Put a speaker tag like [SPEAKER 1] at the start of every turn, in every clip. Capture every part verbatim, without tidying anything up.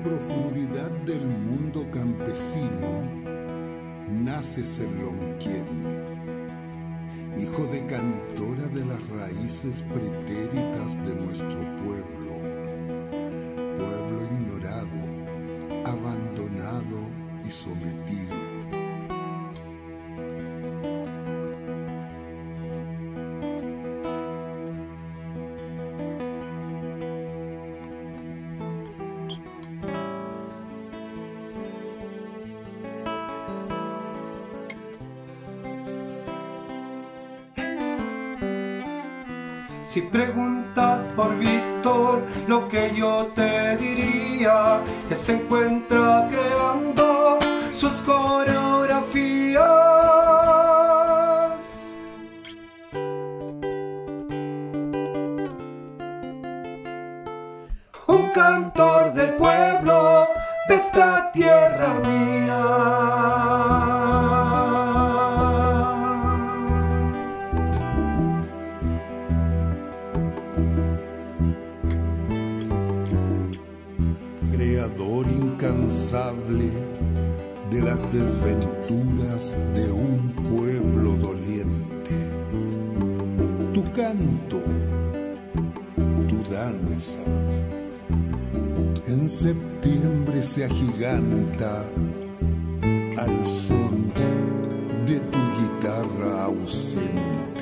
[SPEAKER 1] profundidad del mundo campesino naces en Lonquén, hijo de cantora de las raíces pretéritas de nuestro pueblo, pueblo ignorado, abandonado y sometido.
[SPEAKER 2] Si preguntas por Víctor, lo que yo te diría, que se encuentra creando sus coreografías. Un cantor del pueblo de esta tierra mía.
[SPEAKER 1] Creador incansable de las desventuras de un pueblo doliente. Tu canto, tu danza, en septiembre se agiganta al son de tu guitarra ausente.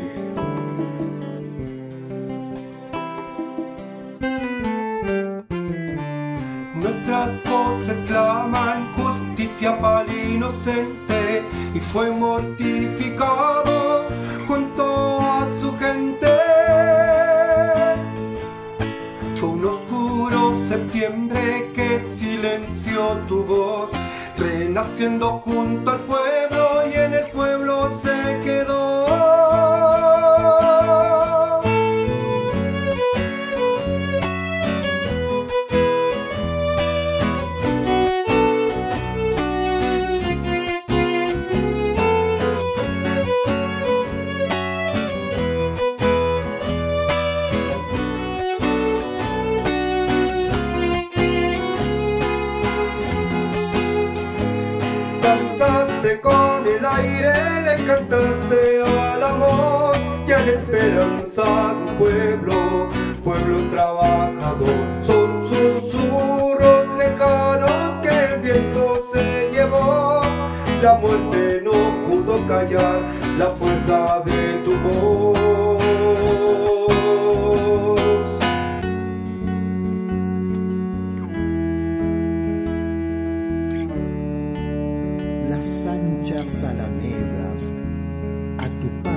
[SPEAKER 2] Nuestras voces claman justicia para el inocente y fue mortificado junto a su gente. Fue un oscuro septiembre que silenció tu voz, renaciendo junto al pueblo y en el pueblo se quedó. Danzaste con el aire, le cantaste al amor y a la esperanza de un pueblo, pueblo trabajador. Son susurros lejanos que el viento se llevó, la muerte no pudo callar la fuerza de tu voz.
[SPEAKER 3] Las anchas alamedas a tu paso